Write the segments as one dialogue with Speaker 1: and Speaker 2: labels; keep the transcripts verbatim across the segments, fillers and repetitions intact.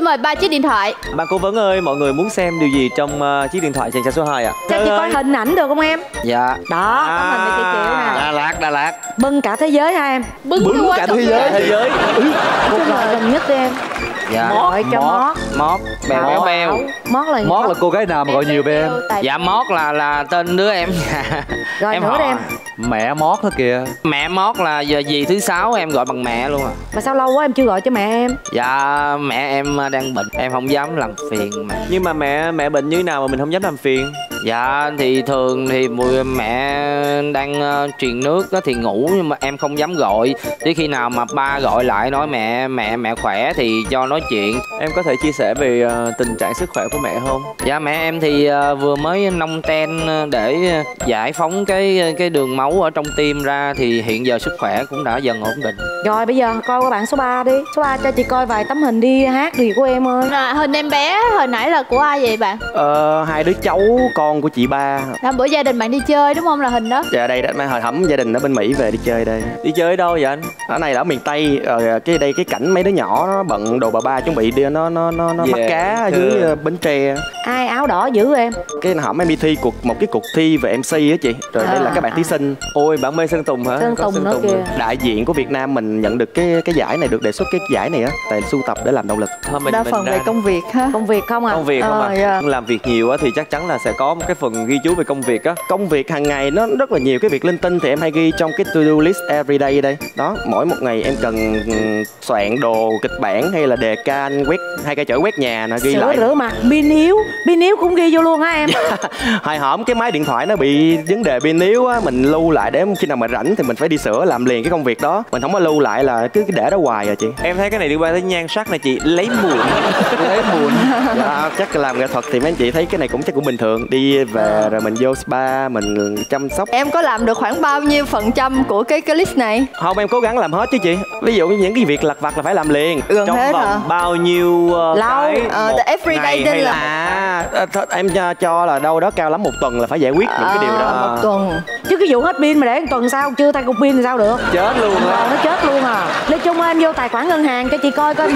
Speaker 1: Xin mời ba chiếc điện thoại.
Speaker 2: Bạn cố vấn ơi, mọi người muốn xem điều gì trong uh, chiếc điện thoại chàng trai số hai ạ? À?
Speaker 3: Cho chị coi hình ảnh được không em?
Speaker 4: Dạ.
Speaker 3: Đó, có hình này chị chịu nè.
Speaker 4: Đà Lạt, Đà Lạt.
Speaker 3: Bưng cả thế giới ha em.
Speaker 1: Bưng,
Speaker 2: Bưng cả thế giới. Thế giới.
Speaker 3: Một loại gần nhất đi em.
Speaker 4: Dạ.
Speaker 3: Gọi cho mót.
Speaker 4: Mót. Bèo béo bèo.
Speaker 3: Mót là
Speaker 5: Mót là cô gái nào mà gọi nhiều về em?
Speaker 4: Dạ Mót là là tên đứa em.
Speaker 3: Rồi
Speaker 4: em
Speaker 3: nữa
Speaker 4: họ.
Speaker 3: đi em.
Speaker 5: Mẹ Mót đó kìa.
Speaker 4: Mẹ Mót là giờ dì thứ sáu em gọi bằng mẹ luôn à.
Speaker 3: Mà sao lâu quá em chưa gọi cho mẹ em?
Speaker 4: Dạ mẹ em đang bệnh, em không dám làm phiền mà.
Speaker 2: Nhưng mà mẹ mẹ bệnh như thế nào mà mình không dám làm phiền?
Speaker 4: Dạ thì thường thì mùi mẹ đang uh, truyền nước đó thì ngủ, nhưng mà em không dám gọi. Tới khi nào mà ba gọi lại nói mẹ mẹ mẹ khỏe thì cho nói chuyện.
Speaker 2: Em có thể chia sẻ về uh, tình trạng sức khỏe của mẹ không?
Speaker 4: Dạ mẹ em thì uh, vừa mới nong ten để giải phóng cái cái đường máu ở trong tim ra, thì hiện giờ sức khỏe cũng đã dần ổn định.
Speaker 3: Rồi bây giờ coi qua bạn số ba đi. Số ba cho chị coi vài tấm hình đi hát gì của em ơi.
Speaker 1: À, hình em bé hồi nãy là của ai vậy bạn?
Speaker 6: Ờ, hai đứa cháu con của chị ba.
Speaker 1: Là bữa gia đình bạn đi chơi đúng không, là hình đó?
Speaker 6: Dạ đây đó, hồi hẩm gia đình ở bên Mỹ về đi chơi đây.
Speaker 2: Đi chơi ở đâu vậy anh?
Speaker 6: Ở này là ở miền Tây, rồi cái đây cái cảnh mấy đứa nhỏ nó bận đồ bà ba chuẩn bị đi nó nó nó, nó
Speaker 2: Yeah.
Speaker 6: bắt cá ở dưới uh, Bến Tre.
Speaker 3: Ai áo đỏ dữ em?
Speaker 6: Cái hổm em đi thi cuộc một cái cuộc thi về em xê á chị. Rồi
Speaker 3: À,
Speaker 6: đây là các bạn
Speaker 3: à.
Speaker 6: thí sinh.
Speaker 2: Ôi bạn mê Sơn Tùng hả?
Speaker 3: Sơn
Speaker 2: Có
Speaker 3: Tùng nữa kìa.
Speaker 2: hả?
Speaker 6: Đại diện của Việt Nam mình nhận được cái cái giải này, được đề xuất cái giải này á, tại sưu tập để làm động lực.
Speaker 2: Thôi mình,
Speaker 7: Đa
Speaker 2: mình
Speaker 7: phần
Speaker 2: ra-
Speaker 7: về công việc ha.
Speaker 3: Công việc không à?
Speaker 2: công việc không
Speaker 3: Ờ,
Speaker 2: à?
Speaker 3: dạ.
Speaker 2: Làm việc nhiều á thì chắc chắn là sẽ có một cái phần ghi chú về công việc á.
Speaker 6: Công việc hàng ngày nó rất là nhiều cái việc linh tinh thì em hay ghi trong cái to-do list everyday đây. Đó, mỗi một ngày em cần ừ, soạn đồ kịch bản hay là đề can, quét hai cây chổi quét nhà nè, ghi
Speaker 3: Sửa
Speaker 6: lại.
Speaker 3: rửa mặt, pin yếu. Pin yếu cũng ghi vô luôn hả em?
Speaker 6: Hồi hổm cái máy điện thoại nó bị vấn đề pin yếu á, mình lưu lại để khi nào mà rảnh thì mình phải đi sửa làm liền cái công việc đó. Mình không có lưu lại là cứ để đó hoài à chị.
Speaker 2: Em thấy cái này liên quan tới nhan sắc này chị, lấy mụn.
Speaker 6: Lấy buồn. Dạ, chắc là làm nghệ thuật thì mấy anh chị thấy cái này cũng chắc cũng bình thường. Đi về rồi mình vô spa, mình chăm sóc.
Speaker 7: Em có làm được khoảng bao nhiêu phần trăm của cái cái list này?
Speaker 6: Không, em cố gắng làm hết chứ chị. Ví dụ như những cái việc lặt vặt là phải làm liền.
Speaker 7: Gần
Speaker 2: Trong
Speaker 7: hết
Speaker 2: vòng
Speaker 7: hả?
Speaker 2: bao nhiêu uh,
Speaker 3: Lâu.
Speaker 2: cái
Speaker 7: Ờ,
Speaker 2: một
Speaker 7: the everyday
Speaker 2: ngày
Speaker 7: đây
Speaker 2: hay
Speaker 7: là-
Speaker 6: À, th- em cho, cho là đâu đó cao lắm một tuần là phải giải quyết những cái điều đó.
Speaker 7: Ờ, một tuần.
Speaker 3: Chứ cái vụ hết pin mà để một tuần sau chưa thay cục pin thì sao được?
Speaker 2: chết luôn
Speaker 3: Ờ,
Speaker 2: á.
Speaker 3: nó chết luôn à. Nói chung em vô tài khoản ngân hàng cho chị coi coi.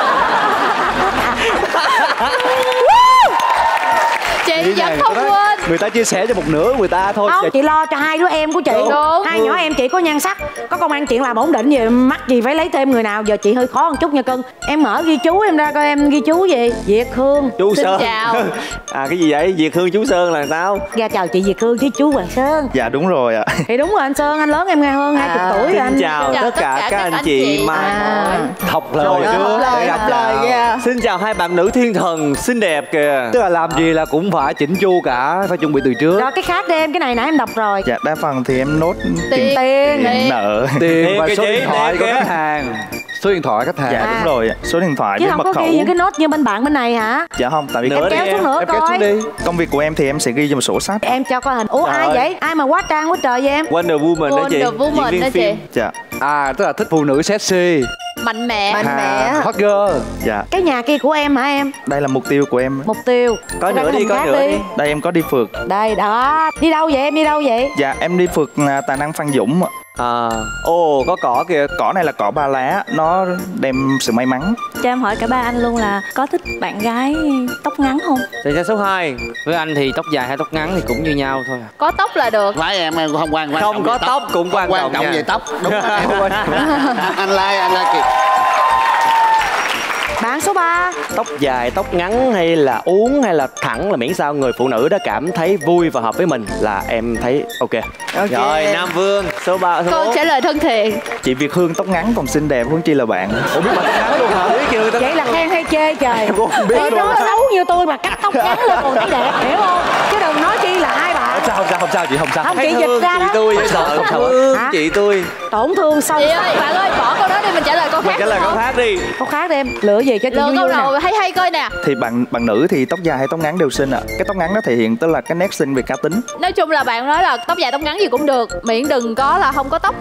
Speaker 1: Chị vẫn không quên.
Speaker 5: Người ta chia sẻ cho một nửa người ta thôi.
Speaker 3: Không, chị lo cho hai đứa em của chị.
Speaker 1: Đúng.
Speaker 3: Hai nhỏ em chị có nhan sắc, có công ăn chuyện làm ổn định gì, mắc gì phải lấy thêm người nào. Giờ chị hơi khó một chút nha cưng. Em mở ghi chú em ra coi em ghi chú gì. Việt Hương.
Speaker 2: Chú
Speaker 1: Xin
Speaker 2: Sơn.
Speaker 1: chào.
Speaker 2: À cái gì vậy? Việt Hương chú Sơn là sao?
Speaker 3: Ra chào chị Việt Hương chứ chú Hoàng Sơn.
Speaker 6: Dạ đúng rồi ạ.
Speaker 3: Thì đúng rồi anh Sơn, anh lớn em nghe hơn hai
Speaker 7: À,
Speaker 3: mươi tuổi rồi anh.
Speaker 2: Xin chào tất cả các anh chị mai
Speaker 3: À.
Speaker 2: mối.
Speaker 5: Học lời
Speaker 2: Rồi,
Speaker 5: trước
Speaker 7: học lời,
Speaker 5: để gặp
Speaker 7: học lời,
Speaker 5: chào.
Speaker 7: yeah.
Speaker 2: Xin chào hai bạn nữ thiên thần xinh đẹp kìa.
Speaker 5: Tức là làm gì là cũng phải chỉnh chu cả, phải chuẩn bị từ trước.
Speaker 3: Rồi cái khác đi em, cái này nãy em đọc rồi.
Speaker 6: Dạ đa phần thì em nốt
Speaker 1: Tiền.
Speaker 3: Tiền.
Speaker 1: Tiền.
Speaker 6: nợ.
Speaker 5: Tiền
Speaker 2: Thêm
Speaker 5: và
Speaker 2: cái
Speaker 5: số
Speaker 2: gì?
Speaker 5: điện thoại
Speaker 2: Thêm
Speaker 5: của
Speaker 2: cái-
Speaker 5: khách hàng. Số điện thoại khách hàng.
Speaker 6: Dạ
Speaker 3: À.
Speaker 6: đúng rồi ạ. Số điện thoại
Speaker 3: Chứ
Speaker 6: với
Speaker 3: không
Speaker 6: mật
Speaker 3: có
Speaker 6: khẩu.
Speaker 3: ghi những cái nốt như bên bạn bên này hả?
Speaker 6: Dạ không, tại vì
Speaker 2: Nữa
Speaker 6: cái
Speaker 3: Kéo
Speaker 2: đi
Speaker 3: xuống
Speaker 2: em.
Speaker 3: nữa
Speaker 5: Em kéo
Speaker 3: coi.
Speaker 5: xuống đi.
Speaker 6: công việc của em thì em sẽ ghi trong sổ sách.
Speaker 3: Em cho coi hình. Ủa ai
Speaker 2: Trời.
Speaker 3: vậy? Ai mà quá trang quá trời vậy em?
Speaker 2: Wonder Woman đó chị.
Speaker 1: Wonder Woman
Speaker 2: diễn
Speaker 1: đó
Speaker 2: viên
Speaker 1: chị.
Speaker 2: phim.
Speaker 6: Dạ.
Speaker 5: À, tức là thích phụ nữ sexy.
Speaker 1: Mạnh mẽ.
Speaker 7: Mạnh mẽ.
Speaker 5: Hot girl.
Speaker 6: Dạ.
Speaker 3: Cái nhà kia của em hả em?
Speaker 6: Đây là mục tiêu của em.
Speaker 3: Mục tiêu.
Speaker 2: Có
Speaker 3: Ra
Speaker 2: nữa
Speaker 3: cái
Speaker 2: đi,
Speaker 3: hình
Speaker 2: có
Speaker 3: khác
Speaker 2: nữa đi.
Speaker 6: Đây em có đi phượt.
Speaker 3: Đây đó. Đi đâu vậy em? Đi đâu vậy?
Speaker 6: Dạ em đi phượt à, tài năng Phan Dũng ạ.
Speaker 2: À, ồ có cỏ kìa.
Speaker 6: Cỏ này là cỏ ba lá, nó đem sự may mắn.
Speaker 8: Cho em hỏi cả ba anh luôn là có thích bạn gái tóc ngắn không?
Speaker 2: Chàng trai số hai.
Speaker 4: Với anh thì tóc dài hay tóc ngắn thì cũng như nhau thôi à.
Speaker 1: Có tóc là được.
Speaker 9: Lái em em không quan quan
Speaker 2: Không
Speaker 9: trọng
Speaker 2: có
Speaker 9: về
Speaker 2: tóc cũng quan
Speaker 9: quan
Speaker 2: trọng
Speaker 9: trọng
Speaker 2: nha.
Speaker 9: về tóc đúng rồi. Anh lai anh lai kìa.
Speaker 3: Bạn số ba.
Speaker 6: Tóc dài, tóc ngắn hay là uốn hay là thẳng là miễn sao người phụ nữ đó cảm thấy vui và hợp với mình là em thấy ok.
Speaker 2: Rồi Nam Vương số ba số
Speaker 1: Câu
Speaker 2: bốn.
Speaker 1: trả lời thân thiện.
Speaker 6: Chị Việt Hương tóc ngắn còn xinh đẹp huống chi là bạn.
Speaker 5: Ủa biết bạn tóc ngắn luôn hả? Biết chưa người ta.
Speaker 3: Vậy là khen hay chê trời?
Speaker 5: biết
Speaker 3: Thấy
Speaker 5: luôn.
Speaker 3: nó xấu như tôi mà cắt tóc ngắn lên còn thấy đẹp, hiểu không? Chứ đừng nói chi là hai bạn.
Speaker 5: Không sao, không sao, không sao chị, không sao.
Speaker 3: Không,
Speaker 2: Thấy
Speaker 3: chị dịch
Speaker 2: thương
Speaker 3: ra
Speaker 2: chị
Speaker 3: đó.
Speaker 2: tôi sợ
Speaker 5: Không sao.
Speaker 2: thương
Speaker 3: Hả?
Speaker 2: chị tôi.
Speaker 3: Tổn thương sâu
Speaker 1: Chị
Speaker 3: sắc.
Speaker 1: ơi, bạn ơi, bỏ câu đó đi, mình trả lời câu khác.
Speaker 2: Trả lời
Speaker 1: được
Speaker 2: câu
Speaker 1: không?
Speaker 2: khác đi.
Speaker 3: Câu khác đi em. Lựa gì cho chị
Speaker 1: Lựa
Speaker 3: vui
Speaker 1: câu
Speaker 3: vui nè.
Speaker 1: nào hay hay coi nè.
Speaker 6: Thì bạn bạn nữ thì tóc dài hay tóc ngắn đều xinh ạ. Cái tóc ngắn nó thể hiện tức là cái nét xinh về cá tính.
Speaker 1: Nói chung là bạn nói là tóc dài tóc ngắn gì cũng được, miễn đừng có là không có tóc.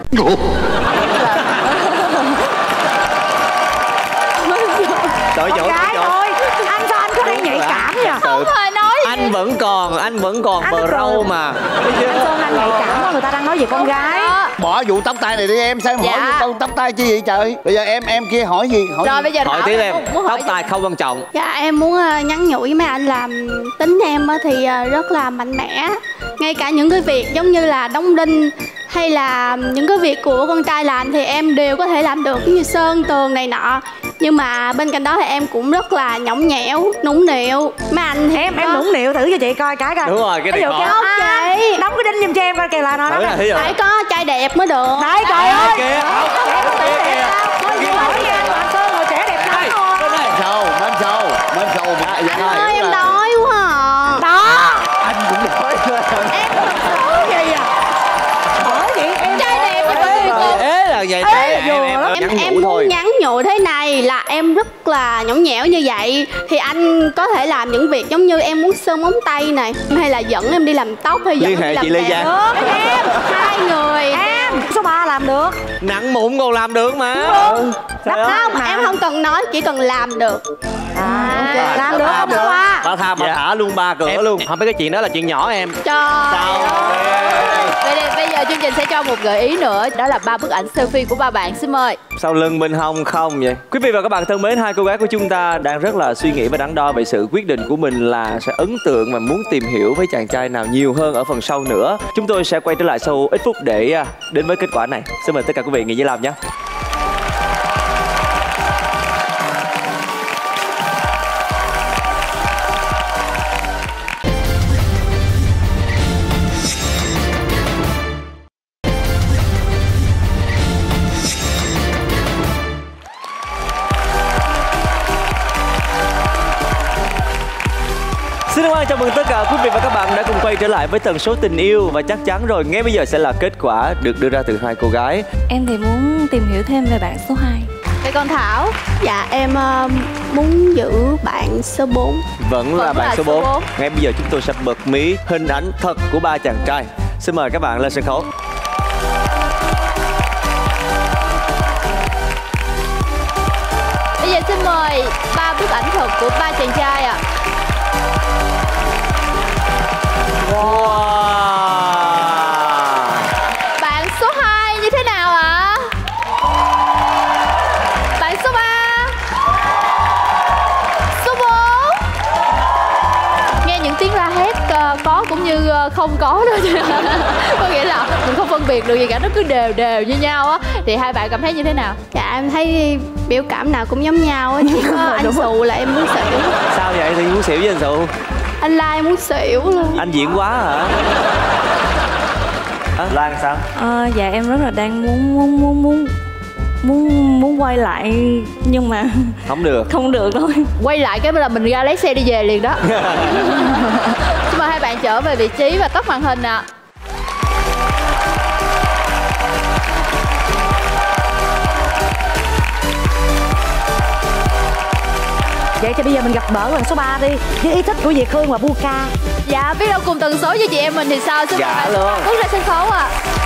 Speaker 2: Đổi
Speaker 3: Con
Speaker 2: chỗ
Speaker 3: gái
Speaker 2: đổi chỗ.
Speaker 3: thôi. Anh sao anh cứ hay nhảy cảm nha.
Speaker 1: Không hề nói gì.
Speaker 2: Anh vẫn còn, anh vẫn còn
Speaker 3: Anh
Speaker 2: bờ
Speaker 3: còn-
Speaker 2: râu mà.
Speaker 3: Anh Sơn anh nhạy cảm quá, người ta đang nói về con gái.
Speaker 9: Bỏ vụ tóc tai này đi em, sao em
Speaker 1: Dạ.
Speaker 9: hỏi vụ tóc tai chứ gì trời. Bây giờ em em kia hỏi gì? Hỏi
Speaker 1: Rồi
Speaker 9: gì?
Speaker 1: bây giờ
Speaker 2: Hỏi
Speaker 1: Thảo
Speaker 2: tiếp
Speaker 1: muốn-
Speaker 2: em,
Speaker 1: muốn hỏi
Speaker 2: tóc
Speaker 1: gì?
Speaker 2: tai không quan trọng.
Speaker 10: Dạ em muốn ờ, nhắn nhủ với mấy anh là tính em á thì ờ, rất là mạnh mẽ. Ngay cả những cái việc giống như là đóng đinh hay là những cái việc của con trai làm thì em đều có thể làm được, như sơn tường này nọ. Nhưng mà bên cạnh đó thì em cũng rất là nhõng nhẽo, nũng nịu. Mấy anh thì
Speaker 3: Em em
Speaker 10: có-
Speaker 3: nũng nịu thử cho chị coi cái coi.
Speaker 2: Đúng rồi, cái này
Speaker 3: Ví dụ
Speaker 2: khó.
Speaker 3: kêu,
Speaker 10: Không,
Speaker 3: "À,
Speaker 10: chị."
Speaker 3: đóng cái đinh giùm cho em coi kìa là nó
Speaker 2: Thử
Speaker 3: đó.
Speaker 2: nè, thí dụ.
Speaker 10: phải có trai đẹp mới được.
Speaker 3: Đấy trời ơi.
Speaker 2: Kìa,
Speaker 3: Em có tưởng đẹp sao? Thôi chị hỏi nha, anh Sơn hồi trẻ đẹp lắm rồi.
Speaker 9: Mến sâu, mến sâu, mến sâu mà. Dạ,
Speaker 10: Anh ơi em đói quá à.
Speaker 3: Đó.
Speaker 9: Anh cũng nói.
Speaker 3: Em thật xấu gì à? Hỏi vậy em
Speaker 1: Trai đẹp mới có tuyệt vời.
Speaker 2: ế là vậy
Speaker 3: Ê,
Speaker 2: em,
Speaker 3: vừa
Speaker 2: em,
Speaker 3: lắm.
Speaker 2: em
Speaker 10: Em,
Speaker 2: nhắn
Speaker 10: em
Speaker 2: nhủ
Speaker 10: muốn
Speaker 2: thôi.
Speaker 10: nhắn nhủ thế này là em rất là nhõng nhẽo như vậy thì anh có thể làm những việc giống như em muốn sơn móng tay này, hay là dẫn em đi làm tóc, hay dẫn
Speaker 2: Liên
Speaker 10: em
Speaker 2: hệ
Speaker 10: đi làm
Speaker 2: chị Lê
Speaker 10: đẹp.
Speaker 2: Giang.
Speaker 10: Được, em hai người
Speaker 3: em số ba làm được.
Speaker 2: Nặng mụn còn làm được mà.
Speaker 3: Đắp
Speaker 10: không,
Speaker 3: mà.
Speaker 10: em không cần nói, chỉ cần làm được.
Speaker 3: À, ok. Làm được
Speaker 2: Ba
Speaker 3: không
Speaker 2: được.
Speaker 3: số ba?
Speaker 2: Ba tha ba
Speaker 6: Dạ.
Speaker 2: thả luôn ba cửa
Speaker 6: Em
Speaker 2: luôn.
Speaker 6: không, mấy cái chuyện đó là chuyện nhỏ em.
Speaker 10: Trời
Speaker 2: Sao?
Speaker 1: Vậy thì bây giờ chương trình sẽ cho một gợi ý nữa. Đó là ba bức ảnh selfie của ba bạn. Xin mời.
Speaker 2: Sau lưng bên hông không vậy? Quý vị và các bạn thân mến, hai cô gái của chúng ta đang rất là suy nghĩ và đắn đo về sự quyết định của mình là sẽ ấn tượng và muốn tìm hiểu với chàng trai nào nhiều hơn ở phần sau nữa. Chúng tôi sẽ quay trở lại sau ít phút để à, đến với kết quả này. Xin mời tất cả quý vị nghỉ giải lao nhé. Xin cảm ơn, chào mừng tất cả quý vị và các bạn đã cùng quay trở lại với tần số tình yêu. Và chắc chắn rồi, ngay bây giờ sẽ là kết quả được đưa ra từ hai cô gái.
Speaker 8: Em thì muốn tìm hiểu thêm về bạn số hai.
Speaker 1: Vậy còn Thảo?
Speaker 10: Dạ em ờ, muốn giữ bạn số bốn.
Speaker 2: Vẫn là
Speaker 1: Vẫn
Speaker 2: bạn
Speaker 1: là
Speaker 2: số
Speaker 1: số
Speaker 2: bốn.
Speaker 1: bốn.
Speaker 2: Ngay bây giờ chúng tôi sẽ bật mí hình ảnh thật của ba chàng trai. Xin mời các bạn lên sân khấu.
Speaker 1: Bây giờ xin mời ba bức ảnh thật của ba chàng trai ạ.
Speaker 2: Wow.
Speaker 1: Bạn số hai như thế nào ạ? Bạn số ba, số bốn. Nghe những tiếng la hét ờ, có cũng như ờ, không có đó chứ. Có nghĩa là mình không phân biệt được gì cả, nó cứ đều đều như nhau á. Thì hai bạn cảm thấy như thế nào?
Speaker 10: Dạ em thấy biểu cảm nào cũng giống nhau á, chỉ có anh Sù là em muốn xỉu.
Speaker 2: Sao vậy thì muốn xỉu với anh Sụ?
Speaker 10: Anh Lai em muốn xỉu luôn.
Speaker 2: Anh diễn quá hả? À, Lan sao?
Speaker 8: Ờ, dạ em rất là đang muốn muốn muốn muốn muốn muốn quay lại nhưng mà
Speaker 2: Không được.
Speaker 8: không được thôi.
Speaker 1: Quay lại cái là mình ra lấy xe đi về liền đó. Xin mời hai bạn trở về vị trí và tắt màn hình ạ.
Speaker 3: Vậy thì bây giờ mình gặp gỡ bạn số ba đi. Với ý thích của Việt Hương và Buka.
Speaker 1: Dạ, biết đâu cùng tần số với chị em mình thì sao? Xin mời
Speaker 2: Dạ
Speaker 1: bạn
Speaker 2: luôn.
Speaker 1: bước ra sân khấu ạ.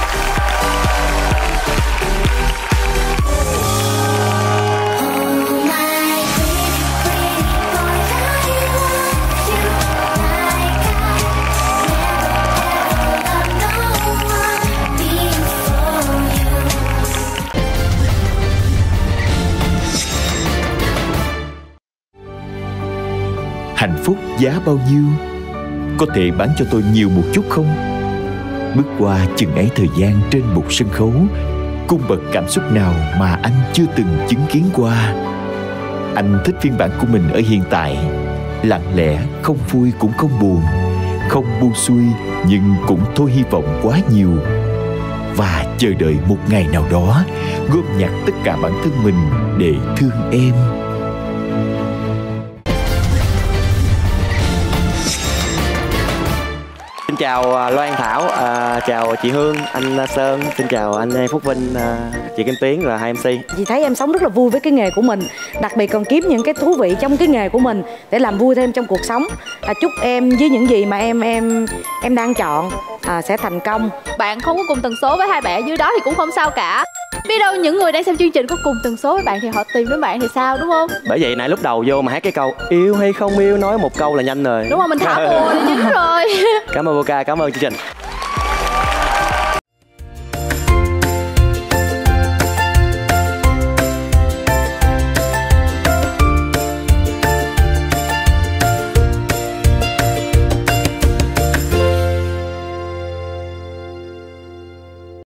Speaker 11: Hạnh phúc giá bao nhiêu? Có thể bán cho tôi nhiều một chút không? Bước qua chừng ấy thời gian trên một sân khấu, cung bậc cảm xúc nào mà anh chưa từng chứng kiến qua? Anh thích phiên bản của mình ở hiện tại, lặng lẽ, không vui cũng không buồn, không buông xuôi nhưng cũng thôi hy vọng quá nhiều, và chờ đợi một ngày nào đó gom nhặt tất cả bản thân mình để thương em.
Speaker 6: Xin chào à, Loan Thảo, à, chào chị Hương, anh à, Sơn, xin chào anh Phúc Vinh, à, chị Kim Tuyến và hai em xê.
Speaker 3: Chị thấy em sống rất là vui với cái nghề của mình, đặc biệt còn kiếm những cái thú vị trong cái nghề của mình để làm vui thêm trong cuộc sống. À, chúc em với những gì mà em em em đang chọn à, sẽ thành công.
Speaker 1: Bạn không có cùng tần số với hai bạn ở dưới đó thì cũng không sao cả. Biết đâu những người đang xem chương trình có cùng tần số với bạn thì họ tìm đến bạn thì sao, đúng không?
Speaker 6: Bởi vậy nãy lúc đầu vô mà hát cái câu yêu hay không yêu nói một câu là nhanh rồi.
Speaker 1: Đúng không, mình thả bùa thì dính rồi.
Speaker 6: Cảm ơn Boca, cảm ơn chương trình.